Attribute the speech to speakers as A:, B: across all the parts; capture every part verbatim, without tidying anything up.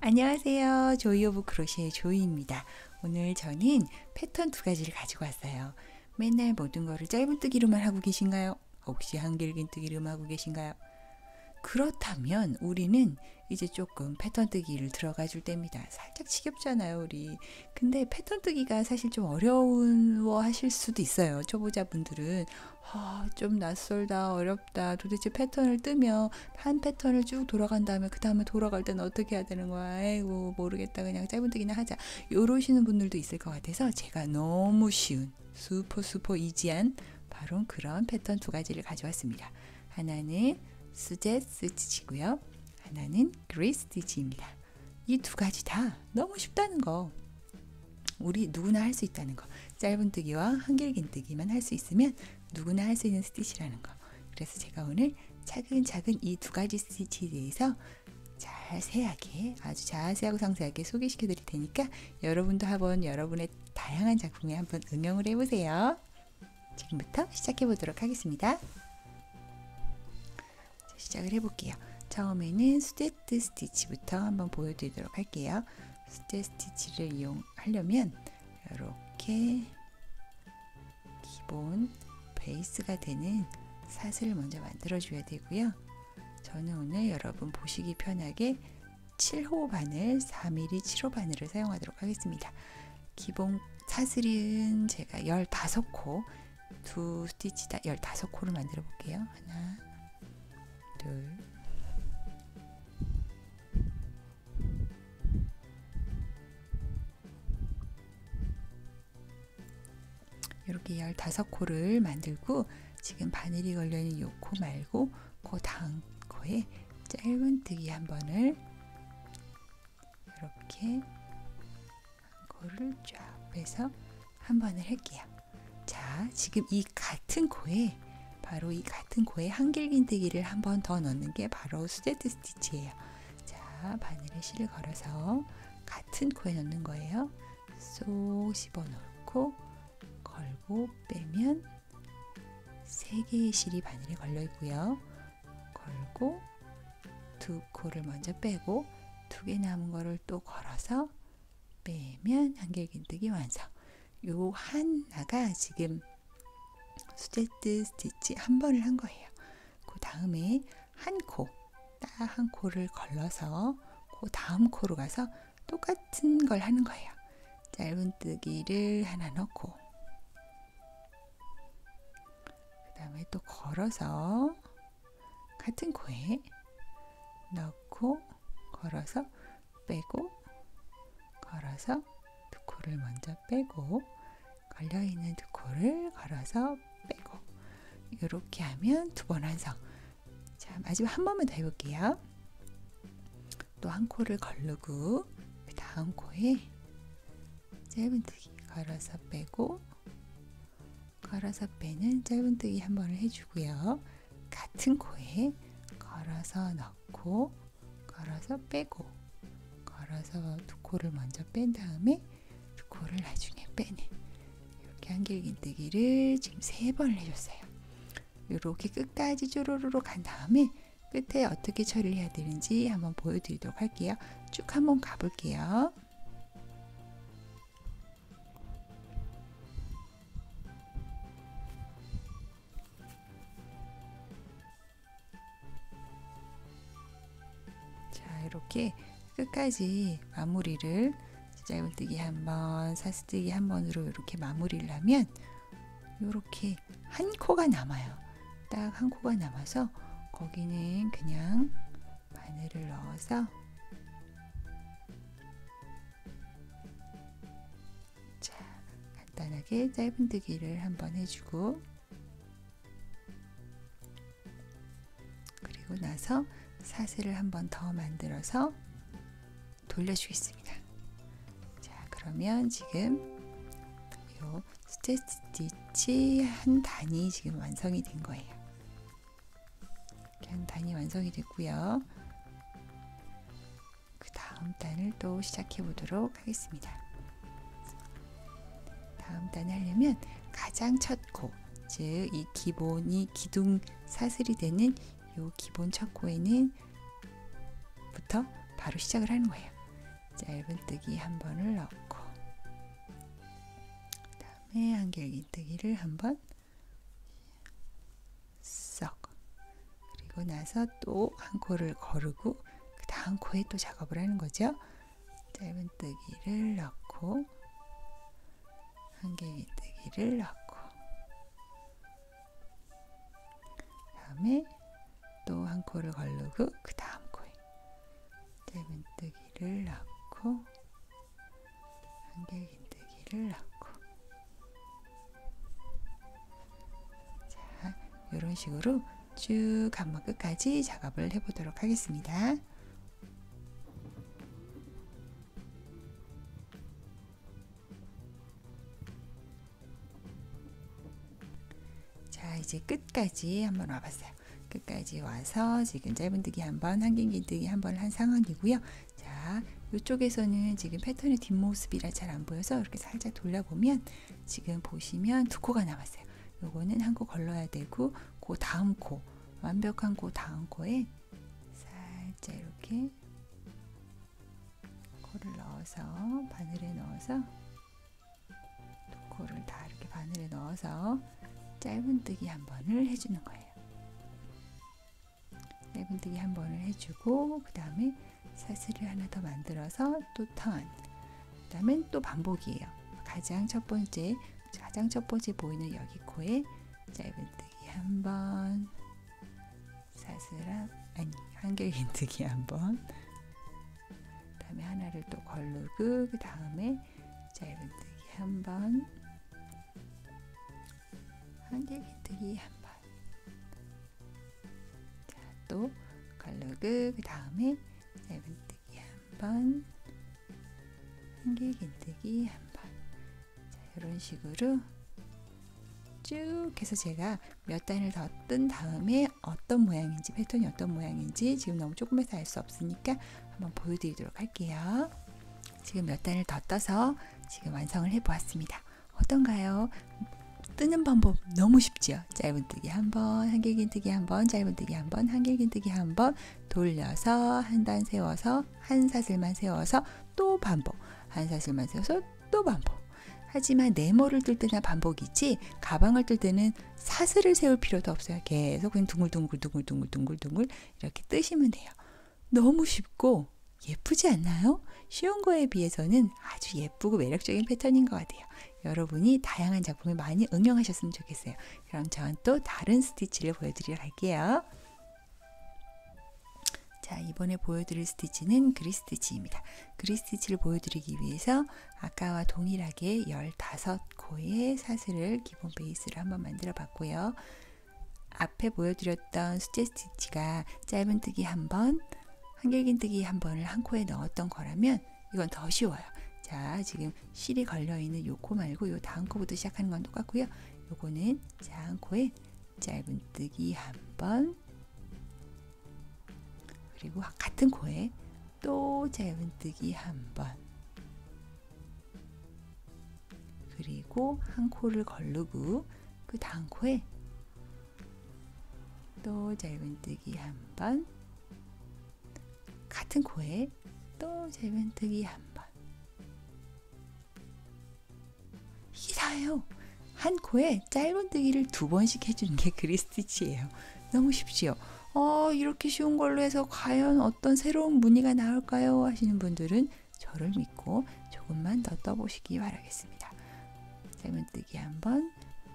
A: 안녕하세요. 조이 오브 크로셰 조이입니다. 오늘 저는 패턴 두 가지를 가지고 왔어요. 맨날 모든 거를 짧은뜨기로만 하고 계신가요? 혹시 한길긴뜨기로만 하고 계신가요? 그렇다면 우리는 이제 조금 패턴 뜨기를 들어가 줄 때입니다. 살짝 지겹잖아요, 우리. 근데 패턴 뜨기가 사실 좀 어려워 하실 수도 있어요. 초보자분들은 아, 좀 낯설다, 어렵다. 도대체 패턴을 뜨면 한 패턴을 쭉 돌아간 다음에 그 다음에 돌아갈 때는 어떻게 해야 되는 거야? 아이고 모르겠다. 그냥 짧은 뜨기나 하자. 이러시는 분들도 있을 것 같아서 제가 너무 쉬운 슈퍼 슈퍼 이지한 바로 그런 패턴 두 가지를 가져왔습니다. 하나는 수제 스티치고요. 하나는 그레이 스티치입니다. 이 두 가지 다 너무 쉽다는 거. 우리 누구나 할 수 있다는 거. 짧은뜨기와 한길긴뜨기만 할 수 있으면 누구나 할 수 있는 스티치라는 거. 그래서 제가 오늘 차근차근 이 두 가지 스티치에 대해서 자세하게, 아주 자세하고 상세하게 소개시켜 드릴 테니까 여러분도 한번 여러분의 다양한 작품에 한번 응용을 해보세요. 지금부터 시작해 보도록 하겠습니다. 시작을 해볼게요. 처음에는 수제트 스티치부터 한번 보여드리도록 할게요. 수제 스티치를 이용하려면 이렇게 기본 베이스가 되는 사슬을 먼저 만들어 줘야 되고요. 저는 오늘 여러분 보시기 편하게 칠 호 바늘, 사 밀리미터 칠 호 바늘을 사용하도록 하겠습니다. 기본 사슬은 제가 열다섯 코, 두 스티치 다 열다섯 코를 만들어 볼게요. 하나, 둘, 이렇게 열다섯 코를 만들고 지금 바늘이 걸려있는 이 코 말고 그 다음 코에 짧은뜨기 한 번을 이렇게 한 코를 쫙 빼서 한 번을 할게요. 자, 지금 이 같은 코에 바로 이 같은 코에 한길긴뜨기를 한 번 더 넣는 게 바로 수제트 스티치예요. 자, 바늘에 실을 걸어서 같은 코에 넣는 거예요. 쏙 씹어 넣고 걸고 빼면 세 개의 실이 바늘에 걸려 있고요. 걸고 두 코를 먼저 빼고 두 개 남은 거를 또 걸어서 빼면 한길긴뜨기 완성. 요 하나가 지금 수제트 스티치 한 번을 한 거예요. 그 다음에 한 코, 딱 한 코를 걸러서 그 다음 코로 가서 똑같은 걸 하는 거예요. 짧은뜨기를 하나 넣고 그 다음에 또 걸어서 같은 코에 넣고 걸어서 빼고 걸어서 두 코를 먼저 빼고 걸려있는 두 코를 걸어서 빼고 이렇게 하면 두 번 완성. 자, 마지막 한 번만 더 해볼게요. 또 한 코를 걸르고 그 다음 코에 짧은뜨기 걸어서 빼고 걸어서 빼는 짧은뜨기 한 번을 해주고요. 같은 코에 걸어서 넣고 걸어서 빼고 걸어서 두 코를 먼저 뺀 다음에 두 코를 나중에 빼는 이렇게 한길긴뜨기를 지금 세 번을 해줬어요. 이렇게 끝까지 쪼로로로 간 다음에 끝에 어떻게 처리를 해야 되는지 한번 보여드리도록 할게요. 쭉 한번 가볼게요. 자, 이렇게 끝까지 마무리를 짧은뜨기 한 번, 사슬뜨기 한 번으로 이렇게 마무리를 하면 이렇게 한 코가 남아요. 딱 한 코가 남아서 거기는 그냥 바늘을 넣어서 자, 간단하게 짧은뜨기를 한번 해주고 그리고 나서 사슬을 한 번 더 만들어서 돌려주겠습니다. 자, 그러면 지금 요 수제 스티치 한 단이 지금 완성이 된 거예요. 한 단이 완성이 됐고요. 그 다음 단을 또 시작해 보도록 하겠습니다. 다음 단을 하려면 가장 첫 코, 즉 이 기본이 기둥 사슬이 되는 요 기본 첫 코에는 부터 바로 시작을 하는 거예요. 짧은뜨기 한 번을 넣고 그 다음에 한길긴뜨기를 한번 썩, 그리고 나서 또 한 코를 거르고 그 다음 코에 또 작업을 하는 거죠. 짧은뜨기를 넣고 한길긴뜨기를 넣고 그 다음에 또 한 코를 거르고 그 다음 코에 짧은뜨기를 넣고 한길긴뜨기를 넣고, 자, 이런 식으로 쭉 한번 끝까지 작업을 해보도록 하겠습니다. 자, 이제 끝까지 한번 와봤어요. 끝까지 와서 지금 짧은뜨기 한 번, 한길긴뜨기 한 번 한 상황이고요. 자, 이쪽에서는 지금 패턴의 뒷모습이라 잘 안 보여서 이렇게 살짝 돌려보면 지금 보시면 두 코가 남았어요. 요거는 한 코 걸러야 되고 그 다음 코, 완벽한 그 다음 코에 살짝 이렇게 코를 넣어서 바늘에 넣어서 두 코를 다 이렇게 바늘에 넣어서 짧은뜨기 한 번을 해주는 거예요. 짧은뜨기 한 번을 해주고 그 다음에 사슬을 하나 더 만들어서 또 턴, 그 다음에 또 반복이에요. 가장 첫 번째 가장 첫 번째 보이는 여기 코에 짧은뜨기 한 번, 사슬 아니 한길긴뜨기 한 번, 그 다음에 하나를 또 걸르고 그 다음에 짧은뜨기 한 번, 한길긴뜨기 한 번, 자, 또 걸르고 그 다음에 짧은뜨기 한 번, 한길긴뜨기 한 번. 자, 이런 식으로 쭉 해서 제가 몇 단을 더 뜬 다음에 어떤 모양인지, 패턴이 어떤 모양인지 지금 너무 조금해서 알 수 없으니까 한번 보여드리도록 할게요. 지금 몇 단을 더 떠서 지금 완성을 해 보았습니다. 어떤가요? 뜨는 방법 너무 쉽죠? 짧은뜨기 한 번, 한길긴뜨기 한 번, 짧은뜨기 한 번, 한길긴뜨기 한 번 돌려서 한 단 세워서 한 사슬만 세워서 또 반복, 한 사슬만 세워서 또 반복. 하지만 네모를 뜰 때나 반복이지 가방을 뜰 때는 사슬을 세울 필요도 없어요. 계속 그냥 둥글둥글 둥글둥글 둥글둥글 이렇게 뜨시면 돼요. 너무 쉽고 예쁘지 않나요? 쉬운 거에 비해서는 아주 예쁘고 매력적인 패턴인 것 같아요. 여러분이 다양한 작품에 많이 응용하셨으면 좋겠어요. 그럼 전 또 다른 스티치를 보여드리러 갈게요. 자, 이번에 보여드릴 스티치는 그리 스티치입니다. 그리 스티치를 보여드리기 위해서 아까와 동일하게 열다섯 코의 사슬을 기본 베이스로 한번 만들어 봤고요. 앞에 보여드렸던 숫제 스티치가 짧은뜨기 한 번, 한길긴뜨기 한 번을 한 코에 넣었던 거라면 이건 더 쉬워요. 자, 지금 실이 걸려있는 요 코 말고 요 다음 코부터 시작하는 건 똑같고요. 요거는 자, 한 코에 짧은뜨기 한 번, 그리고 같은 코에 또 짧은뜨기 한 번, 그리고 한 코를 걸르고 그 다음 코에 또 짧은뜨기 한 번, 같은 코에 또 짧은뜨기 한 번. 이게 다예요. 한 코에 짧은뜨기를 두 번씩 해주는 게 그리 스티치예요. 너무 쉽지요? 어, 이렇게 쉬운 걸로 해서 과연 어떤 새로운 무늬가 나올까요? 하시는 분들은 저를 믿고 조금만 더 떠보시기 바라겠습니다. 짧은뜨기 한 번,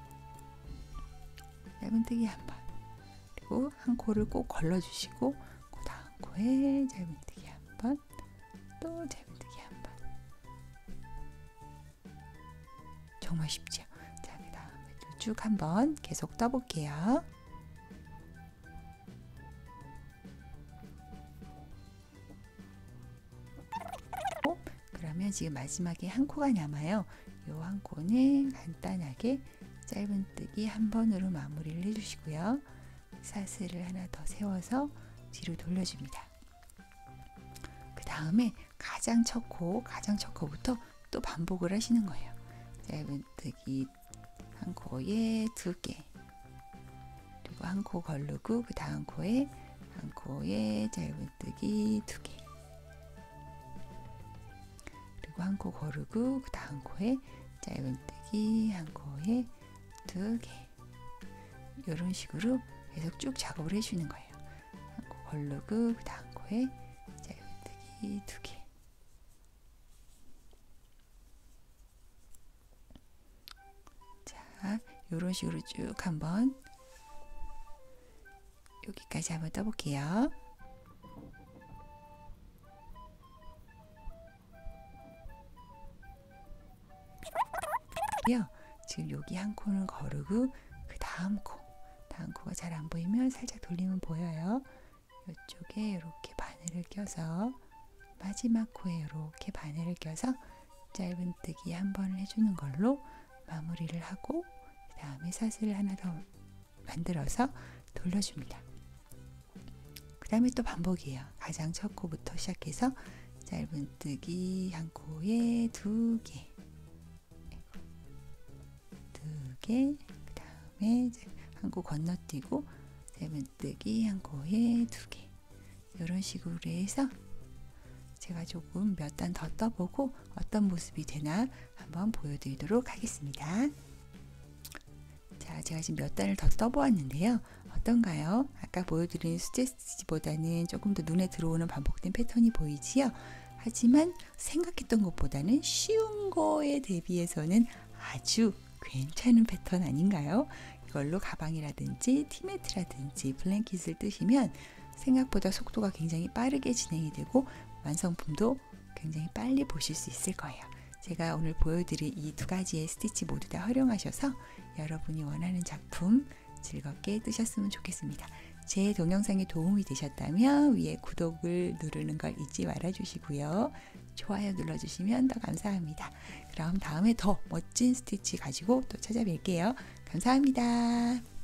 A: 짧은뜨기 한 번, 그리고 한 코를 꼭 걸러주시고 그 다음 코에 짧은뜨기 한 번, 또 짧은뜨기 한 번. 정말 쉽죠? 자, 그 다음에 쭉 한번 계속 떠볼게요. 그러면 지금 마지막에 한 코가 남아요. 이 한 코는 간단하게 짧은뜨기 한 번으로 마무리를 해주시고요. 사슬을 하나 더 세워서 뒤로 돌려줍니다. 그 다음에 가장 첫 코, 가장 첫 코부터 또 반복을 하시는 거예요. 짧은뜨기 한 코에 두 개, 그리고 한 코 걸르고 그 다음 코에 한 코에 짧은뜨기 두 개, 한 코 거르고 그 다음 코에 짧은뜨기 한 코에 두 개. 이런 식으로 계속 쭉 작업을 해주는 거예요. 한 코 거르고 그 다음 코에 짧은뜨기 두 개. 자, 이런 식으로 쭉 한번 여기까지 한번 떠볼게요. 지금 여기 한 코는 거르고 그 다음 코, 다음 코가 잘 안 보이면 살짝 돌리면 보여요. 이쪽에 이렇게 바늘을 껴서 마지막 코에 이렇게 바늘을 껴서 짧은뜨기 한 번을 해주는 걸로 마무리를 하고 그 다음에 사슬을 하나 더 만들어서 돌려줍니다. 그 다음에 또 반복이에요. 가장 첫 코부터 시작해서 짧은뜨기 한 코에 두 개, 두 개, 그 다음에 한 코 건너뛰고 짧은뜨기 한 코에 두 개. 이런 식으로 해서 제가 조금 몇 단 더 떠보고 어떤 모습이 되나 한번 보여드리도록 하겠습니다. 자, 제가 지금 몇 단을 더 떠보았는데요. 어떤가요? 아까 보여드린 수제 스티치보다는 조금 더 눈에 들어오는 반복된 패턴이 보이지요? 하지만 생각했던 것보다는 쉬운 거에 대비해서는 아주 괜찮은 패턴 아닌가요? 이걸로 가방이라든지 티매트라든지 블랭킷을 뜨시면 생각보다 속도가 굉장히 빠르게 진행이 되고 완성품도 굉장히 빨리 보실 수 있을 거예요. 제가 오늘 보여드릴 이 두 가지의 스티치 모두 다 활용하셔서 여러분이 원하는 작품 즐겁게 뜨셨으면 좋겠습니다. 제 동영상이 도움이 되셨다면 위에 구독을 누르는 걸 잊지 말아 주시고요. 좋아요 눌러주시면 더 감사합니다. 그럼 다음에 더 멋진 스티치 가지고 또 찾아뵐게요. 감사합니다.